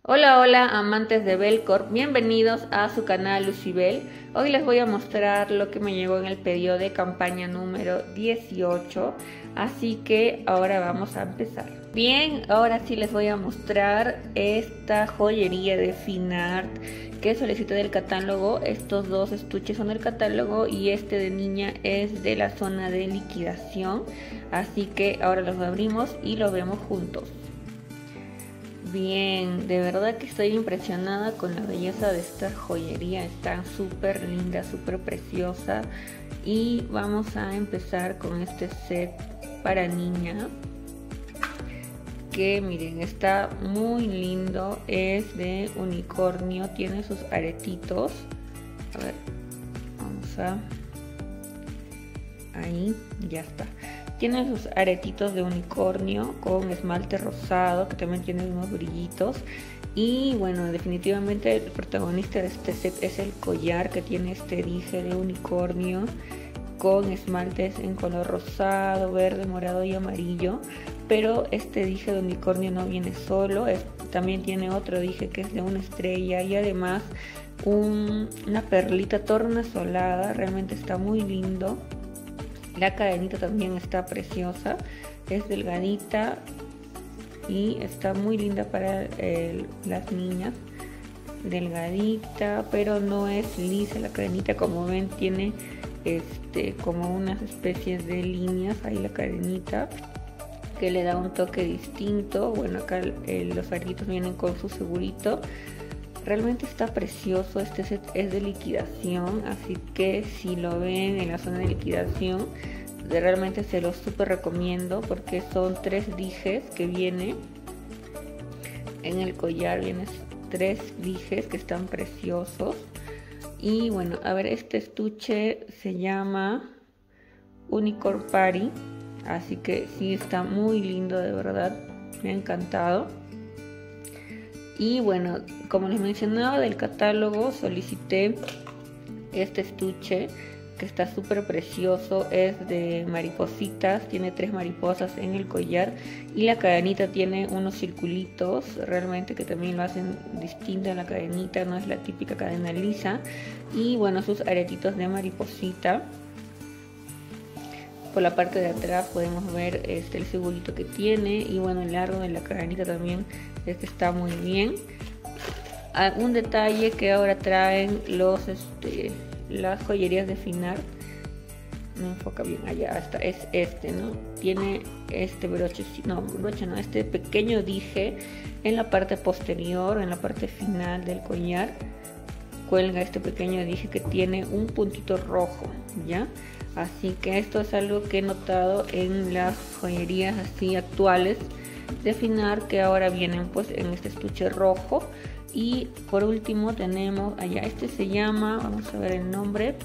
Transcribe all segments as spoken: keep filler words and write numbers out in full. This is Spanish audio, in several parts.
Hola, hola amantes de Belcorp, bienvenidos a su canal Lucibel. Hoy les voy a mostrar lo que me llegó en el pedido de campaña número dieciocho, así que ahora vamos a empezar. Bien, ahora sí les voy a mostrar esta joyería de Finart que solicité del catálogo. Estos dos estuches son del catálogo y este de niña es de la zona de liquidación, así que ahora los abrimos y lo vemos juntos. Bien, de verdad que estoy impresionada con la belleza de esta joyería, está súper linda, súper preciosa. Y vamos a empezar con este set para niña, que miren, está muy lindo, es de unicornio, tiene sus aretitos. A ver, vamos a... ahí, ya está. Tiene sus aretitos de unicornio con esmalte rosado, que también tiene unos brillitos. Y bueno, definitivamente el protagonista de este set es el collar, que tiene este dije de unicornio con esmaltes en color rosado, verde, morado y amarillo. Pero este dije de unicornio no viene solo, es, también tiene otro dije que es de una estrella y además un, una perlita tornasolada. Realmente está muy lindo. La cadenita también está preciosa, es delgadita y está muy linda para el, las niñas. Delgadita, pero no es lisa la cadenita, como ven tiene este como unas especies de líneas ahí la cadenita, que le da un toque distinto. Bueno, acá el, los aritos vienen con su segurito. Realmente está precioso, este set es de liquidación, así que si lo ven en la zona de liquidación, realmente se los súper recomiendo, porque son tres dijes que viene en el collar, vienen tres dijes que están preciosos. Y bueno, a ver, este estuche se llama Unicorn Party, así que sí está muy lindo, de verdad, me ha encantado. Y bueno, como les mencionaba, del catálogo solicité este estuche que está súper precioso, es de maripositas, tiene tres mariposas en el collar y la cadenita tiene unos circulitos realmente que también lo hacen distinta a la cadenita, no es la típica cadena lisa. Y bueno, sus aretitos de mariposita. Por la parte de atrás podemos ver este, el segurito que tiene, y bueno, el largo de la cadenita también es que está muy bien. Ah, un detalle que ahora traen los este, las joyerías de Finart, no enfoca bien, allá está, es este, ¿no? Tiene este broche, no, broche no, este pequeño dije en la parte posterior, en la parte final del collar, cuelga este pequeño dije que tiene un puntito rojo, ¿ya? Así que esto es algo que he notado en las joyerías así actuales de Finart, que ahora vienen pues en este estuche rojo. Y por último tenemos allá, este se llama, vamos a ver el nombre,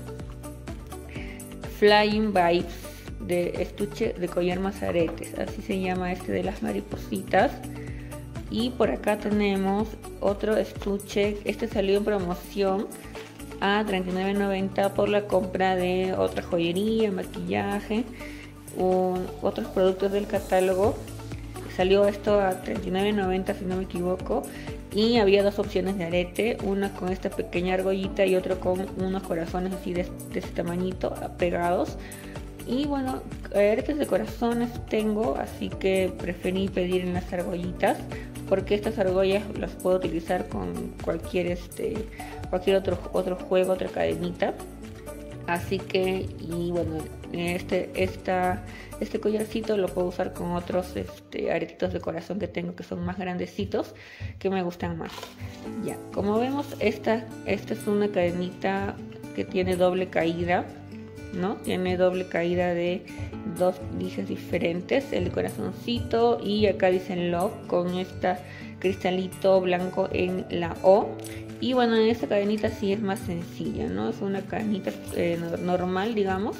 Flying Vibes, de estuche de collar más aretes, así se llama este de las maripositas. Y por acá tenemos otro estuche, este salió en promoción a treinta y nueve noventa por la compra de otra joyería, maquillaje, un, otros productos del catálogo. Salió esto a treinta y nueve noventa si no me equivoco, y había dos opciones de arete, una con esta pequeña argollita y otro con unos corazones así de, de este tamañito pegados. Y bueno, aretes de corazones tengo, así que preferí pedir en las argollitas, porque estas argollas las puedo utilizar con cualquier este cualquier otro otro juego, otra cadenita. Así que, y bueno, este esta este collarcito lo puedo usar con otros este, aretitos de corazón que tengo, que son más grandecitos, que me gustan más. Ya, como vemos, esta esta es una cadenita que tiene doble caída, ¿no? Tiene doble caída de dos dijes diferentes, el de corazoncito y acá dice Love con este cristalito blanco en la O. Y bueno, en esta cadenita sí es más sencilla, ¿no? Es una cadenita eh, normal, digamos.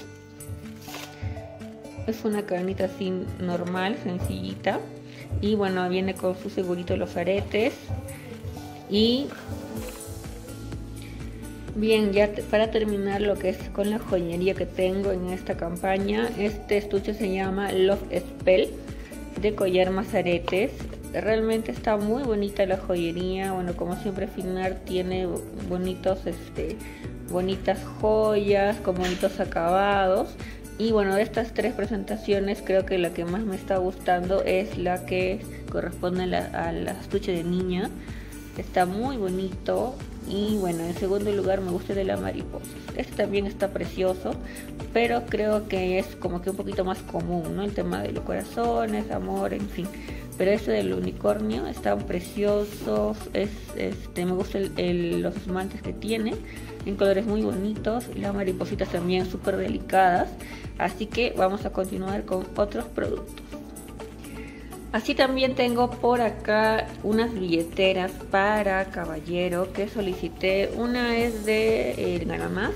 Es una cadenita así normal, sencillita. Y bueno, viene con su segurito los aretes. Y bien, ya te, para terminar lo que es con la joyería que tengo en esta campaña, este estuche se llama Love Spell, de collar más aretes. realmente está muy bonita la joyería. Bueno, como siempre Finar tiene bonitos, este, bonitas joyas con bonitos acabados. Y bueno, de estas tres presentaciones creo que la que más me está gustando es la que corresponde a la, a la estuche de niña. Está muy bonito. Y bueno, en segundo lugar me gusta de la mariposa. Este también está precioso, pero creo que es como que un poquito más común, ¿no? El tema de los corazones, amor, en fin. Pero este del unicornio está precioso. Es, este, me gustan los esmaltes que tiene, en colores muy bonitos. Y las maripositas también súper delicadas. Así que vamos a continuar con otros productos. Así también tengo por acá unas billeteras para caballero que solicité. Una es de eh, Ganamás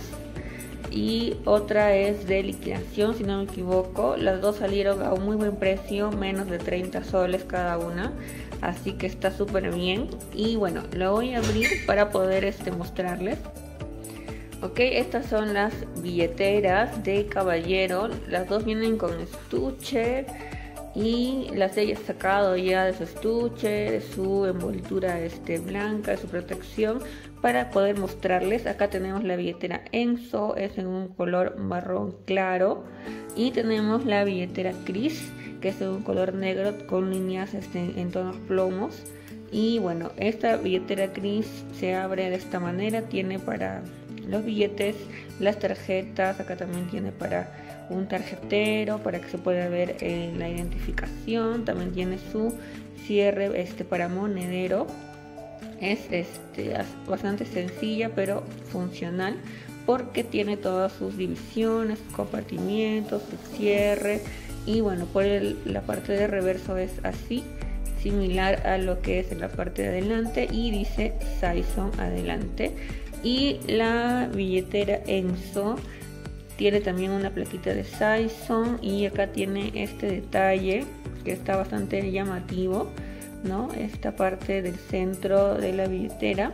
y otra es de liquidación, si no me equivoco. Las dos salieron a un muy buen precio, menos de treinta soles cada una. Así que está súper bien. Y bueno, lo voy a abrir para poder este, mostrarles. Ok, estas son las billeteras de caballero. Las dos vienen con estuche. Y las he sacado ya de su estuche, de su envoltura este, blanca, de su protección, para poder mostrarles. Acá tenemos la billetera Enzo, es en un color marrón claro. Y tenemos la billetera Cris, que es en un color negro con líneas este, en tonos plomos. Y bueno, esta billetera Cris se abre de esta manera, tiene para los billetes, las tarjetas, acá también tiene para un tarjetero para que se pueda ver eh, la identificación. También tiene su cierre este para monedero. Es este bastante sencilla pero funcional, porque tiene todas sus divisiones, sus compartimientos, su cierre. Y bueno, por el, la parte de reverso es así, similar a lo que es en la parte de adelante, y dice Saison adelante. Y la billetera Enzo tiene también una plaquita de Saison, y acá tiene este detalle que está bastante llamativo, ¿no? Esta parte del centro de la billetera.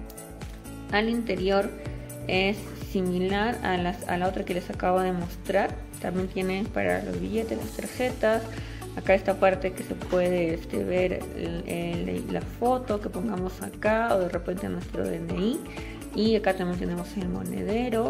Al interior es similar a, las, a la otra que les acabo de mostrar. También tiene para los billetes, las tarjetas. Acá esta parte que se puede este, ver el, el, la foto que pongamos acá, o de repente nuestro D N I. Y acá también tenemos el monedero.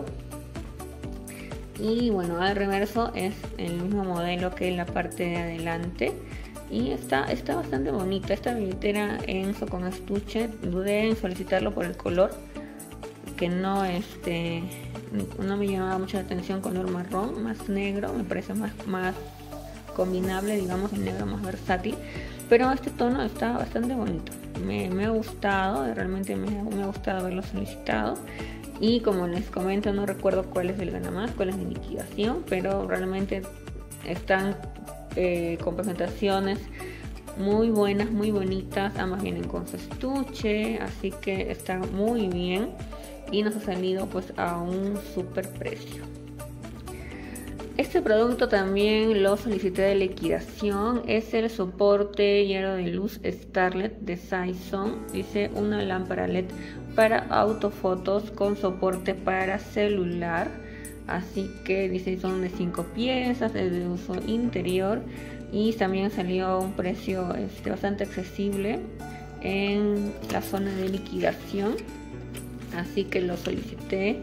Y bueno, al reverso es el mismo modelo que en la parte de adelante. Y está, está bastante bonita esta billetera Enzo con estuche. Dudé en solicitarlo por el color, que no, este, no me llamaba mucho la atención. Color marrón, más negro, me parece más, más combinable, digamos, el negro más versátil. Pero este tono está bastante bonito, me, me ha gustado, realmente me, me ha gustado haberlo solicitado. Y como les comento, no recuerdo cuál es el Ganamás, cuál es de liquidación, pero realmente están eh, con presentaciones muy buenas, muy bonitas. Ambas vienen con su estuche, así que están muy bien y nos ha salido pues a un super precio. Este producto también lo solicité de liquidación, es el soporte y aro de luz Starlet de Saison. Dice una lámpara L E D para autofotos con soporte para celular. Así que dice son de cinco piezas, es de uso interior, y también salió a un precio este, bastante accesible en la zona de liquidación. Así que lo solicité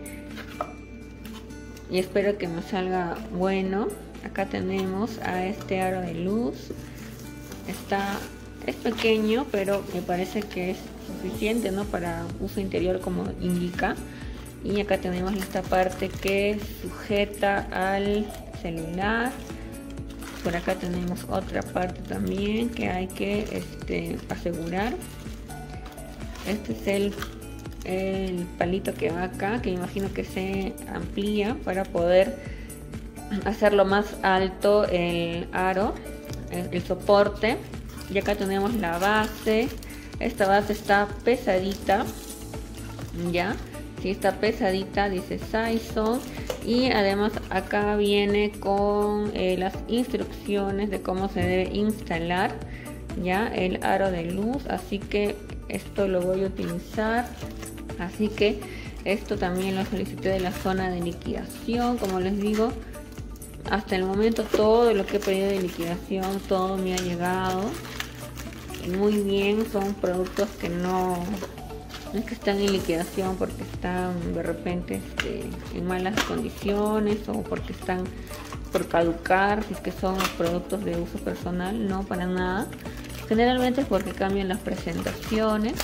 y espero que me salga bueno. Acá tenemos a este aro de luz. Está, es pequeño, pero me parece que es suficiente, ¿no?, para uso interior, como indica. Y acá tenemos esta parte que sujeta al celular. Por acá tenemos otra parte también que hay que este, asegurar. Este es el el palito que va acá, que imagino que se amplía para poder hacerlo más alto el aro, el, el soporte. Y acá tenemos la base. Esta base está pesadita, ya, si sí, está pesadita, dice Saison. Y además acá viene con eh, las instrucciones de cómo se debe instalar ya el aro de luz, así que esto lo voy a utilizar. Así que esto también lo solicité de la zona de liquidación. Como les digo, hasta el momento todo lo que he pedido de liquidación, todo me ha llegado. muy bien, son productos que no, no es que están en liquidación porque están de repente este, en malas condiciones o porque están por caducar, si es que son productos de uso personal, no, para nada. Generalmente es porque cambian las presentaciones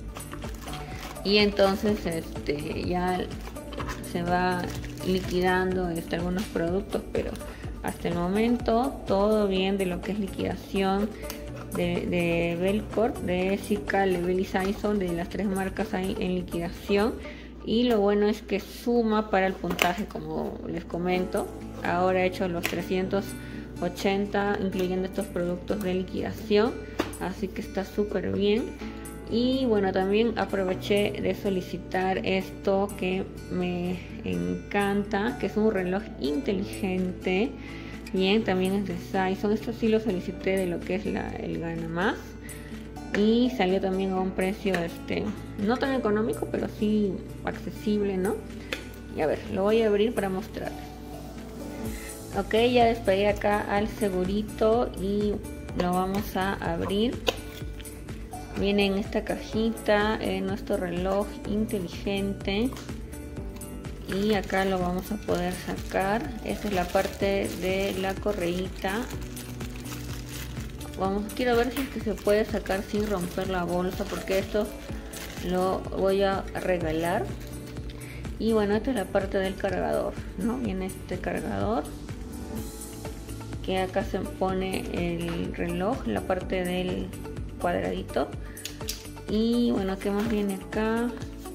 y entonces este, ya se va liquidando este, algunos productos, pero hasta el momento todo bien de lo que es liquidación de, de Belcorp, de Essica, Level y Saison, de las tres marcas ahí en liquidación. Y lo bueno es que suma para el puntaje, como les comento. Ahora he hecho los trescientos ochenta incluyendo estos productos de liquidación, así que está súper bien. Y bueno, también aproveché de solicitar esto que me encanta, que es un reloj inteligente. Bien, también es de Saison. Esto sí lo solicité de lo que es la, el Gana Más, y salió también a un precio este no tan económico, pero sí accesible, ¿no? Y a ver, lo voy a abrir para mostrarles. Ok, ya despegué acá al segurito y lo vamos a abrir. Viene en esta cajita eh, nuestro reloj inteligente y acá lo vamos a poder sacar. Esta es la parte de la correíta. Vamos, quiero ver si es que se puede sacar sin romper la bolsa, porque esto lo voy a regalar. Y bueno, esta es la parte del cargador, ¿no? Viene este cargador, que acá se pone el reloj, la parte del cuadradito. Y bueno, ¿qué más viene acá?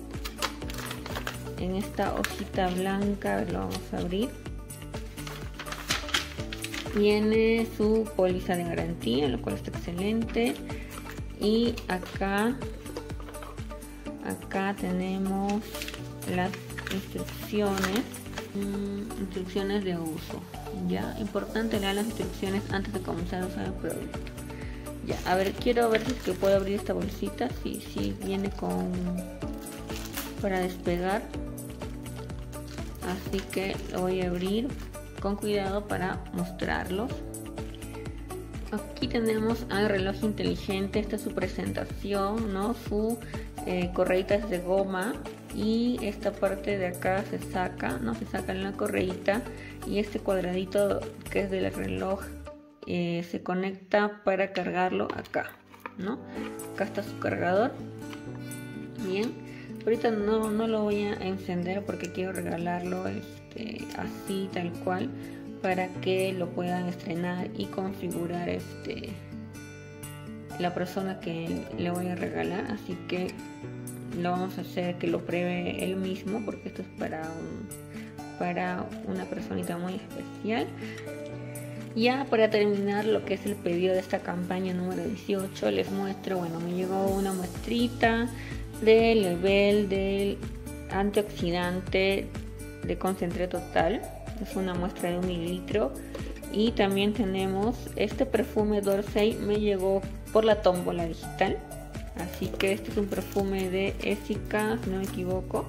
En esta hojita blanca, a ver, lo vamos a abrir. Viene su póliza de garantía, lo cual está excelente. Y acá, acá tenemos las instrucciones, mmm, instrucciones de uso. Ya, importante leer las instrucciones antes de comenzar a usar el producto. Ya, a ver, quiero ver si es que puedo abrir esta bolsita. Sí, sí, viene con para despegar. Así que lo voy a abrir con cuidado para mostrarlos. Aquí tenemos al reloj inteligente. Esta es su presentación, ¿no? Su eh, correita es de goma y esta parte de acá se saca, ¿no? Se saca en la correita, y este cuadradito que es del reloj eh, se conecta para cargarlo acá, ¿no? Acá está su cargador. Bien, ahorita no, no lo voy a encender porque quiero regalarlo este, así tal cual, para que lo puedan estrenar y configurar este la persona que le voy a regalar. Así que lo vamos a hacer que lo pruebe él mismo, porque esto es para un, para una personita muy especial. Ya para terminar lo que es el pedido de esta campaña número dieciocho, les muestro, bueno, me llegó una muestrita del Level del antioxidante de concentré total. Es una muestra de un mililitro. Y también tenemos este perfume Dorsey, me llegó por la tómbola digital. Así que este es un perfume de Essica, si no me equivoco.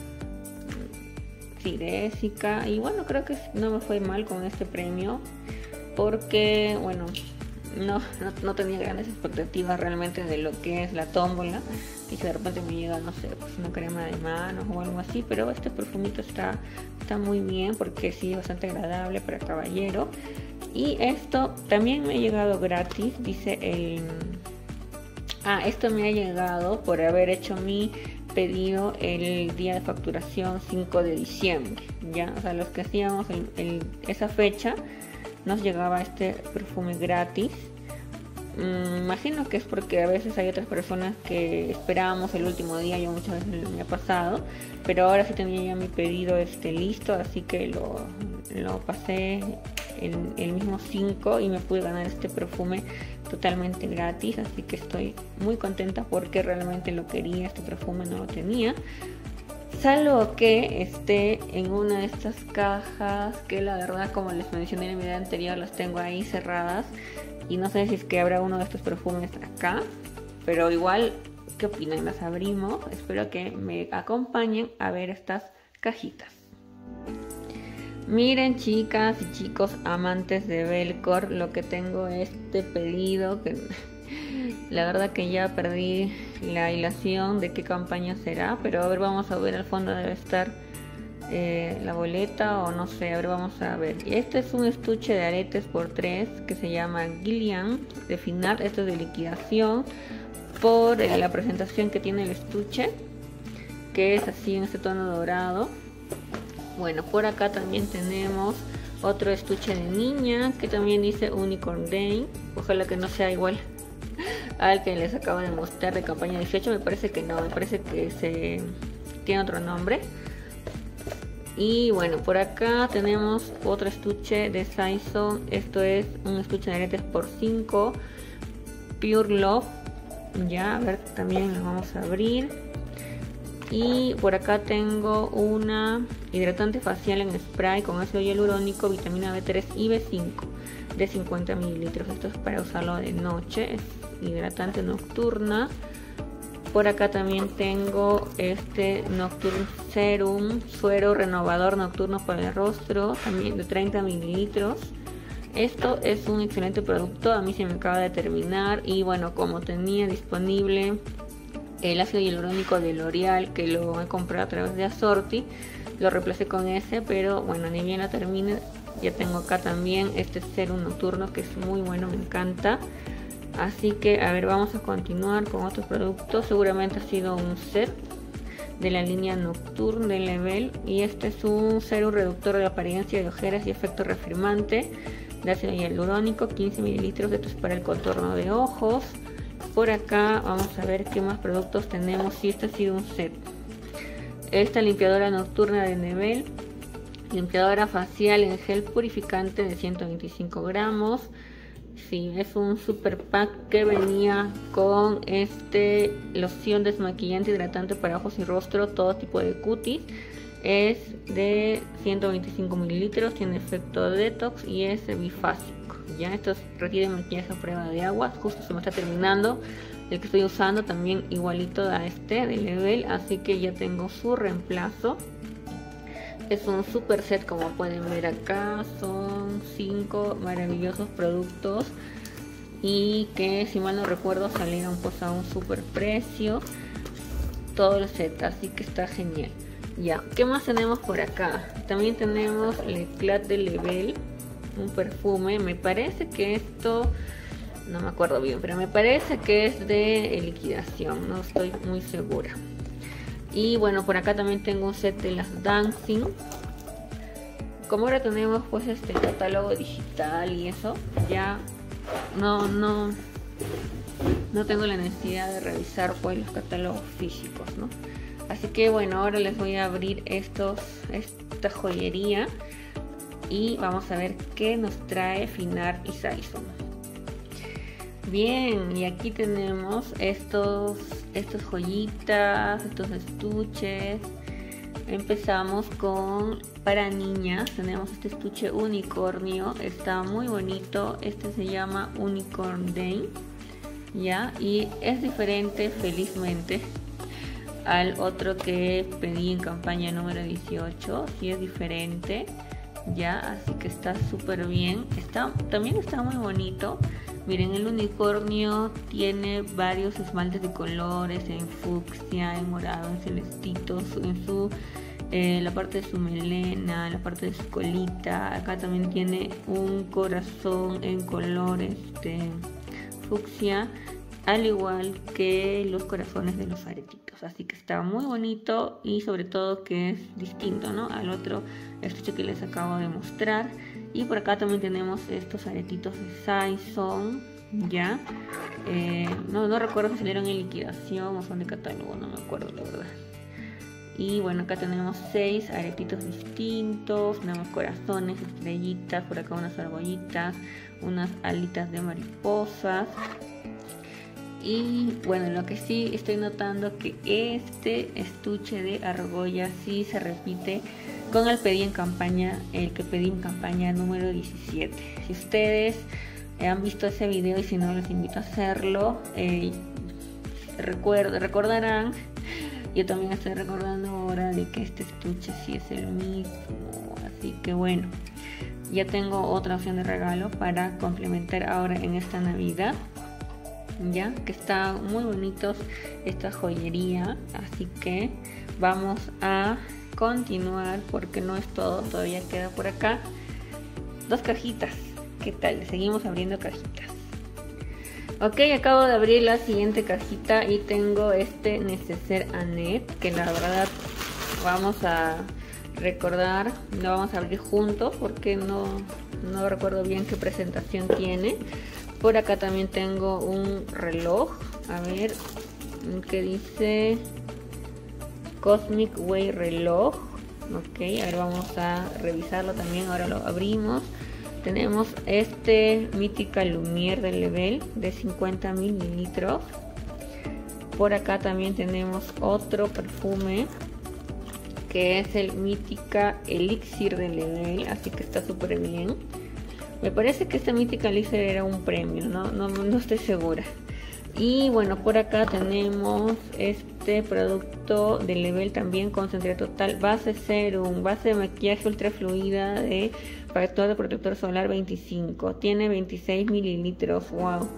Sí, de Essica. Y bueno, creo que no me fue mal con este premio, porque bueno, no, no, no tenía grandes expectativas realmente de lo que es la tómbola. Y que de repente me llega, no sé, pues una crema de manos o algo así. Pero este perfumito está, está muy bien, porque sí es bastante agradable para caballero. Y esto también me ha llegado gratis, dice el... Ah, esto me ha llegado por haber hecho mi pedido el día de facturación cinco de diciembre. Ya, o sea, los que hacíamos el, el, esa fecha, nos llegaba este perfume gratis. Mm, imagino que es porque a veces hay otras personas que esperábamos el último día. Yo muchas veces me ha pasado, pero ahora sí tenía ya mi pedido este listo, así que lo, lo pasé el, el mismo cinco y me pude ganar este perfume totalmente gratis. Así que estoy muy contenta porque realmente lo quería, este perfume no lo tenía, salvo que esté en una de estas cajas que la verdad, como les mencioné en el video anterior, las tengo ahí cerradas y no sé si es que habrá uno de estos perfumes acá, pero igual, ¿qué opinan? Las abrimos. Espero que me acompañen a ver estas cajitas. Miren, chicas y chicos amantes de Belcorp, lo que tengo este pedido que La verdad que ya perdí la hilación de qué campaña será, pero a ver, vamos a ver, al fondo debe estar eh, la boleta o no sé, a ver, vamos a ver. Este es un estuche de aretes por tres que se llama Gillian de Finart. Esto es de liquidación por eh, la presentación que tiene el estuche, que es así en este tono dorado. Bueno, por acá también tenemos otro estuche de niña que también dice Unicorn Day. Ojalá que no sea igual al que les acabo de mostrar de campaña dieciocho. Me parece que no, me parece que se tiene otro nombre. Y bueno, por acá tenemos otro estuche de Saison. Esto es un estuche de aretes por cinco, Pure Love. Ya, a ver, también lo vamos a abrir. Y por acá tengo una hidratante facial en spray con ácido hialurónico, vitamina B tres y B cinco de cincuenta mililitros. Esto es para usarlo de noche, es hidratante nocturna. Por acá también tengo este Nocturne Serum, suero renovador nocturno para el rostro, también de treinta mililitros. Esto es un excelente producto, a mí se me acaba de terminar y bueno, como tenía disponible el ácido hialurónico de L'Oreal, que lo he comprado a través de Assorti, lo reemplacé con ese, pero bueno, ni bien la termine, ya tengo acá también este serum nocturno que es muy bueno, me encanta. Así que a ver, vamos a continuar con otros productos. Seguramente ha sido un set de la línea Nocturne de Level, y este es un serum reductor de apariencia de ojeras y efecto reafirmante de ácido hialurónico, quince mililitros. Esto es para el contorno de ojos. Por acá vamos a ver qué más productos tenemos. Si este ha sido un set. Esta limpiadora nocturna de Level, limpiadora facial en gel purificante de ciento veinticinco gramos. Sí, es un super pack que venía con este loción desmaquillante hidratante para ojos y rostro, todo tipo de cutis. Es de ciento veinticinco mililitros, tiene efecto detox y es bifásico. Ya, esto requiere maquillaje a prueba de agua. Justo se me está terminando el que estoy usando, también igualito a este de Level, así que ya tengo su reemplazo. Es un super set, como pueden ver acá, son cinco maravillosos productos y que, si mal no recuerdo, salieron pues a un super precio todo el set, así que está genial. Ya, ¿qué más tenemos por acá? También tenemos el Eclat de Level, un perfume. Me parece que esto, no me acuerdo bien, pero me parece que es de liquidación, no estoy muy segura. Y bueno, por acá también tengo un set de las Dancing. Como ahora tenemos pues este catálogo digital y eso, ya no, no, no tengo la necesidad de revisar pues los catálogos físicos, ¿no? Así que bueno, ahora les voy a abrir estos, esta joyería y vamos a ver qué nos trae Finart y Saison. Bien, y aquí tenemos estos, estos joyitas, estos estuches. Empezamos con para niñas. Tenemos este estuche unicornio, está muy bonito. Este se llama Unicorn Day, ya, y es diferente, felizmente, al otro que pedí en campaña número dieciocho. Sí, es diferente, ya, así que está súper bien. Está, también está muy bonito. Miren, el unicornio tiene varios esmaltes de colores, en fucsia, en morado, en celestito, en su eh, la parte de su melena, la parte de su colita. Acá también tiene un corazón en colores de fucsia, al igual que los corazones de los aretitos. Así que está muy bonito y sobre todo que es distinto, ¿no?, al otro estuche que les acabo de mostrar. Y por acá también tenemos estos aretitos de Saison, ya. Eh, no, no recuerdo si salieron en liquidación o son de catálogo, no me acuerdo la verdad. Y bueno, acá tenemos seis aretitos distintos, tenemos corazones, estrellitas, por acá unas argollitas, unas alitas de mariposas. Y bueno, lo que sí estoy notando que este estuche de argolla sí se repite con el pedí en campaña, el que pedí en campaña número diecisiete. Si ustedes han visto ese video y si no, les invito a hacerlo. Eh, recuerdo, recordarán, yo también estoy recordando ahora de que este estuche sí es el mismo. Así que bueno, ya tengo otra opción de regalo para complementar ahora en esta Navidad. ya que está muy bonitos esta joyería, así que vamos a continuar porque no es todo, todavía queda por acá dos cajitas. ¿Qué tal? Seguimos abriendo cajitas. Ok, acabo de abrir la siguiente cajita y tengo este neceser Annette, que la verdad vamos a recordar, lo vamos a abrir juntos porque no, no recuerdo bien qué presentación tiene. Por acá también tengo un reloj, a ver, que dice Cosmic Way reloj. Ok, a ver, vamos a revisarlo también, ahora lo abrimos. Tenemos este Mítica Lumière de Level de cincuenta mililitros. Por acá también tenemos otro perfume que es el Mítica Elixir de Level, así que está súper bien. Me parece que este Mítica Elixir era un premio, no, no, no estoy segura. Y bueno, por acá tenemos este producto de Level también, concentrado total, base serum, base de maquillaje ultra fluida de factor de protector solar veinticinco, tiene veintiséis mililitros. Wow,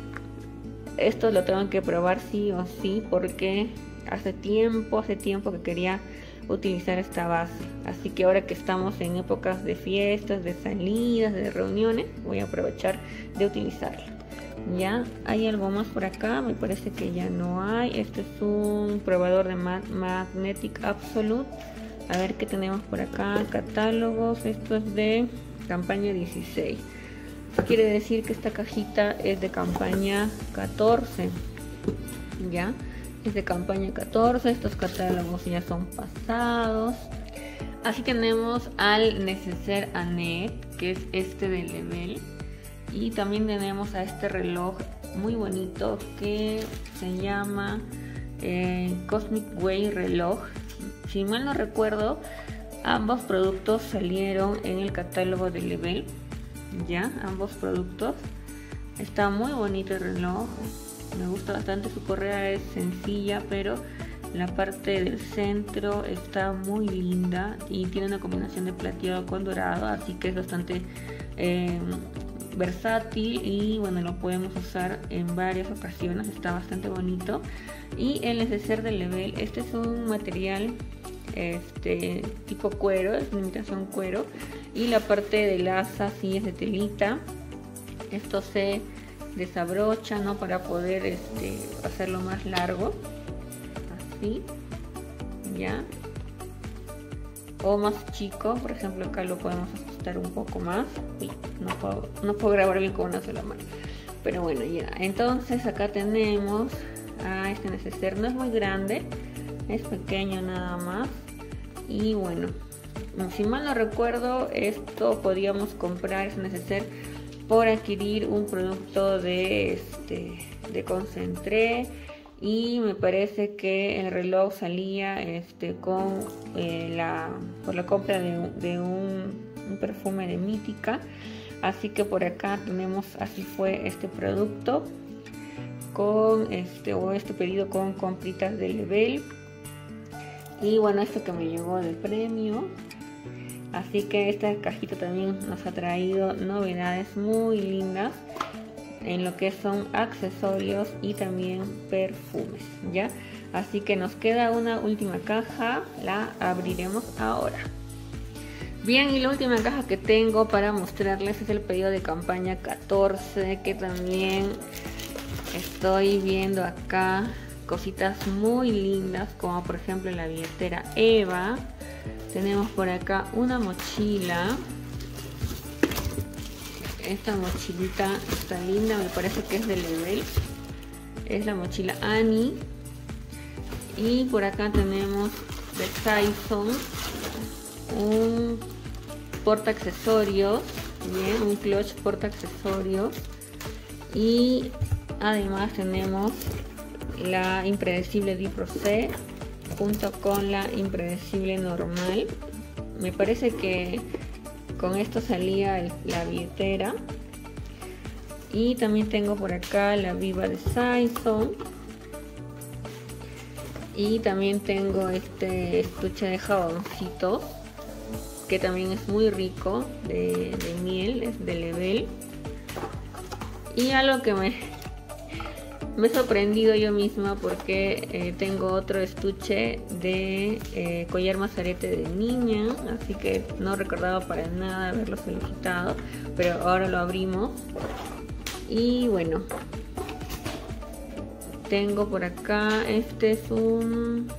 esto lo tengo que probar sí o sí porque hace tiempo, hace tiempo que quería utilizar esta base, así que ahora que estamos en épocas de fiestas, de salidas, de reuniones, voy a aprovechar de utilizarla. Ya, hay algo más por acá, me parece que ya no hay. Este es un probador de Magnetic Absolute. A ver qué tenemos por acá, catálogos. Esto es de campaña dieciséis. Quiere decir que esta cajita es de campaña catorce. Ya, es de campaña catorce. Estos catálogos ya son pasados. Así tenemos al neceser Annette, que es este de Level. Y también tenemos a este reloj muy bonito que se llama eh, Cosmic Way reloj. Si mal no recuerdo, ambos productos salieron en el catálogo de Level. Ya, ambos productos. Está muy bonito el reloj. Me gusta bastante, su correa es sencilla, pero la parte del centro está muy linda y tiene una combinación de plateado con dorado, así que es bastante eh, versátil y bueno, lo podemos usar en varias ocasiones, está bastante bonito. Y el neceser de Level, este es un material este tipo cuero, es una imitación cuero, y la parte del asa sí es de telita. Esto se desabrocha, ¿no?, para poder este, hacerlo más largo, así, ya, o más chico. Por ejemplo, acá lo podemos ajustar un poco más. Uy, no puedo, no puedo grabar bien con una sola mano, pero bueno, ya. Entonces acá tenemos a este neceser, no es muy grande, es pequeño nada más. Y bueno, si mal no recuerdo, esto podíamos comprar ese neceser por adquirir un producto de este de Concentré, y me parece que el reloj salía este con eh, la por la compra de, de un, un perfume de Mítica. Así que por acá tenemos, así fue este producto con este o este pedido con compritas de Level. Y bueno, esto que me llegó del premio. Así que esta cajita también nos ha traído novedades muy lindas en lo que son accesorios y también perfumes, ¿ya? Así que nos queda una última caja, la abriremos ahora. Bien, y la última caja que tengo para mostrarles es el pedido de campaña catorce, que también estoy viendo acá cositas muy lindas, como por ejemplo la billetera Eva. Tenemos por acá una mochila. Esta mochilita está linda, me parece que es de Level. Es la mochila Annie. Y por acá tenemos de Saison un porta accesorios, bien, un clutch porta accesorios. Y además tenemos la impredecible Deep Rosé junto con la impredecible normal. Me parece que con esto salía el, la billetera. Y también tengo por acá la Viva de Saison. Y también tengo este estuche de jaboncitos, que también es muy rico, de, de miel, es de Level. Y algo que me Me he sorprendido yo misma porque eh, tengo otro estuche de eh, collar mazarete de niña, así que no recordaba para nada haberlo solicitado, pero ahora lo abrimos. Y bueno, tengo por acá, este es un...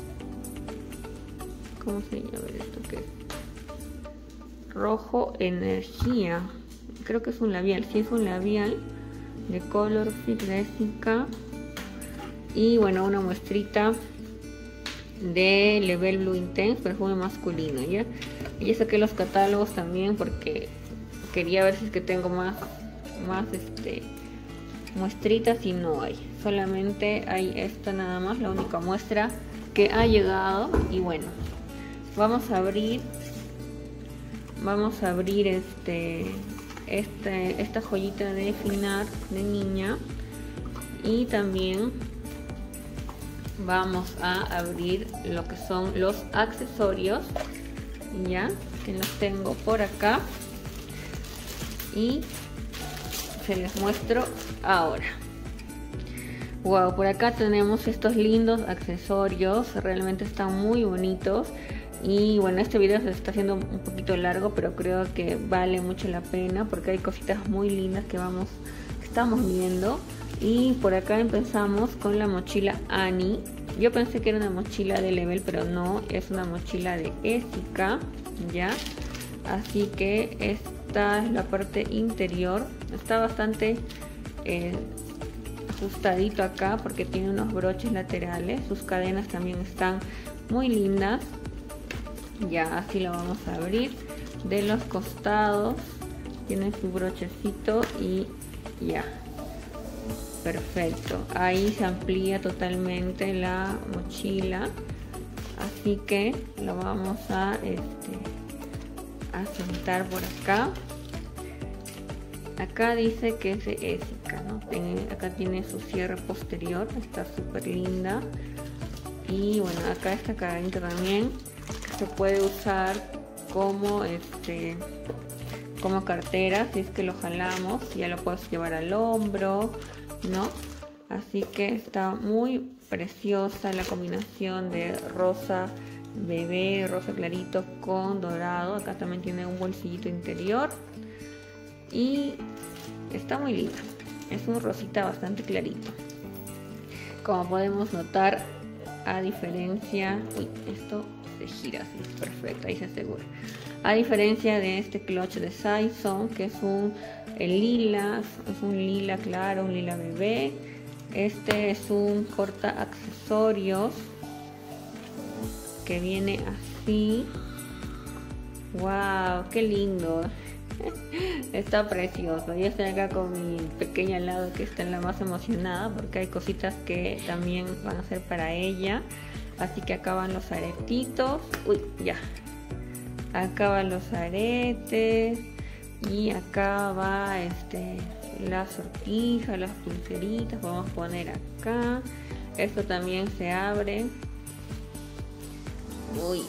¿Cómo se llama esto? ¿Qué es? Rojo Energía. Creo que es un labial, sí es un labial de Color Fit Jessica. Y bueno, una muestrita de Level Blue Intense, perfume masculino, ¿ya? Y ya saqué los catálogos también porque quería ver si es que tengo más, más este, muestritas, y no hay. Solamente hay esta nada más, la única muestra que ha llegado. Y bueno, vamos a abrir, vamos a abrir este... Este, esta joyita de Finar de niña, y también vamos a abrir lo que son los accesorios, ya que los tengo por acá y se les muestro ahora. Wow, por acá tenemos estos lindos accesorios, realmente están muy bonitos. Y bueno, este video se está haciendo un poquito largo, pero creo que vale mucho la pena porque hay cositas muy lindas que vamos, que estamos viendo. Y por acá empezamos con la mochila Annie. Yo pensé que era una mochila de Level, pero no, es una mochila de Jessica, ya. Así que esta es la parte interior. Está bastante eh, ajustadito acá porque tiene unos broches laterales. Sus cadenas también están muy lindas. Ya, así lo vamos a abrir. De los costados tiene su brochecito y ya, perfecto. Ahí se amplía totalmente la mochila, así que lo vamos a este a sentar por acá. Acá dice que es de Jessica, ¿no? Tiene, acá tiene su cierre posterior, está súper linda. Y bueno, acá esta cadenita también se puede usar como este como cartera, si es que lo jalamos ya lo puedes llevar al hombro, ¿no? Así que está muy preciosa la combinación de rosa bebé, rosa clarito con dorado. Acá también tiene un bolsillito interior y está muy linda, es un rosita bastante clarito, como podemos notar, a diferencia, uy, esto se gira así, perfecto, ahí se asegura. A diferencia de este clutch de Saison, que es un el lila, es un lila claro, un lila bebé. Este es un corta accesorios que viene así. Wow, qué lindo. Está precioso. Yo estoy acá con mi pequeña al lado, que está la más emocionada porque hay cositas que también van a ser para ella. Así que acá van los aretitos. Uy, ya. Acá van los aretes. Y acá va este la sortija, las pulseritas. Vamos a poner acá. Esto también se abre. Uy.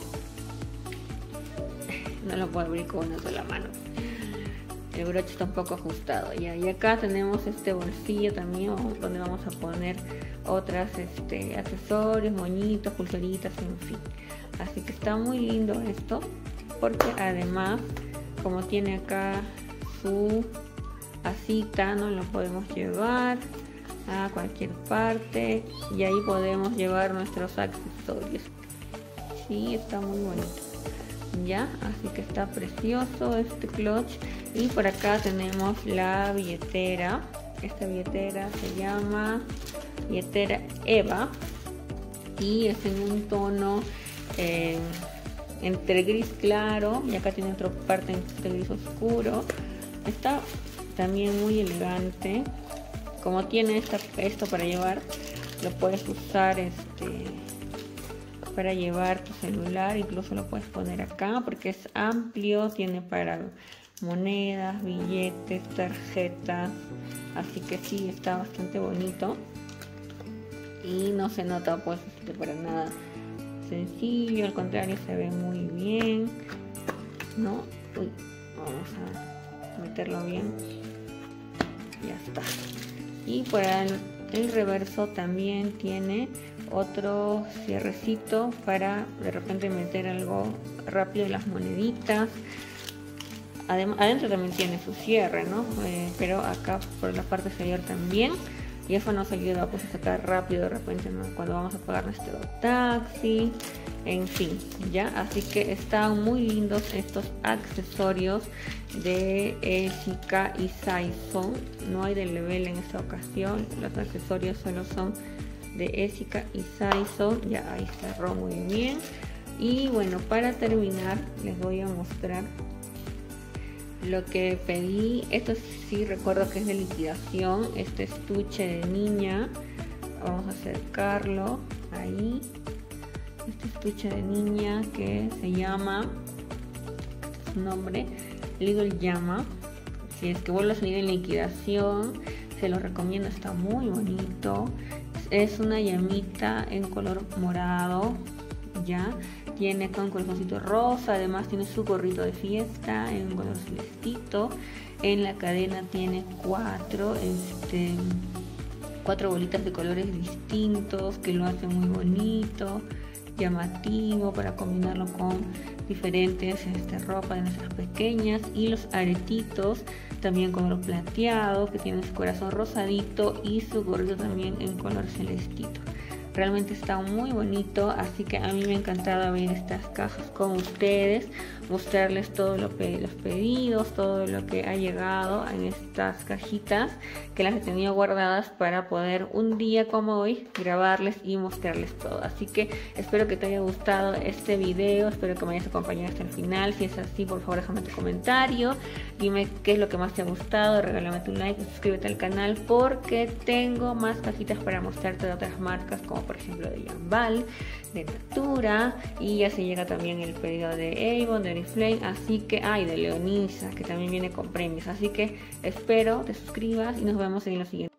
No lo puedo abrir con una sola mano. El broche está un poco ajustado ya. Y acá tenemos este bolsillo también, donde vamos a poner otras este, accesorios, moñitos, pulseritas, en fin. Así que está muy lindo esto, porque además, como tiene acá su asita, no lo podemos llevar a cualquier parte y ahí podemos llevar nuestros accesorios. Sí, está muy bonito. Ya, así que está precioso este clutch. Y por acá tenemos la billetera. Esta billetera se llama billetera Eva y es en un tono eh, entre gris claro, y acá tiene otra parte entre gris oscuro. Está también muy elegante. Como tiene esta, esto para llevar, lo puedes usar este para llevar tu celular, incluso lo puedes poner acá porque es amplio, tiene para monedas, billetes, tarjetas, así que sí, está bastante bonito y no se nota pues este, para nada sencillo, al contrario, se ve muy bien, ¿no? Uy, vamos a meterlo bien, ya está. Y para El reverso también tiene otro cierrecito para de repente meter algo rápido en las moneditas. Además, adentro también tiene su cierre, ¿no? Eh, pero acá por la parte exterior también. Y eso nos ayuda pues, a sacar rápido de repente, ¿no? Cuando vamos a pagar nuestro taxi, en fin, ¿ya? Así que están muy lindos estos accesorios de Essica y Saison. No hay de Lebel en esta ocasión, los accesorios solo son de Essica y Saison. Ya ahí cerró muy bien. Y bueno, para terminar les voy a mostrar lo que pedí. Esto sí recuerdo que es de liquidación, este estuche de niña. Vamos a acercarlo ahí. Este estuche de niña que se llama, este es su nombre, Little Llama. Si es que vuelve a salir en liquidación, se lo recomiendo, está muy bonito. Es una llamita en color morado, ya. Tiene con corazoncito rosa, además tiene su gorrito de fiesta en color celestito. En la cadena tiene cuatro, este, cuatro bolitas de colores distintos que lo hacen muy bonito, llamativo para combinarlo con diferentes este, ropa de nuestras pequeñas. Y los aretitos también color plateado que tiene su corazón rosadito y su gorrito también en color celestito. Realmente está muy bonito, así que a mí me ha encantado abrir estas cajas con ustedes, mostrarles todos lo pe los pedidos, todo lo que ha llegado en estas cajitas que las he tenido guardadas para poder un día como hoy grabarles y mostrarles todo. Así que espero que te haya gustado este video, espero que me hayas acompañado hasta el final. Si es así, por favor déjame tu comentario, dime qué es lo que más te ha gustado, regálame tu like, suscríbete al canal porque tengo más cajitas para mostrarte de otras marcas como por ejemplo de Jambal, de Natura, y ya se llega también el pedido de Avon, de Oriflame, así que hay de Leonisa que también viene con premios. Así que espero te suscribas y nos vemos en los siguientes.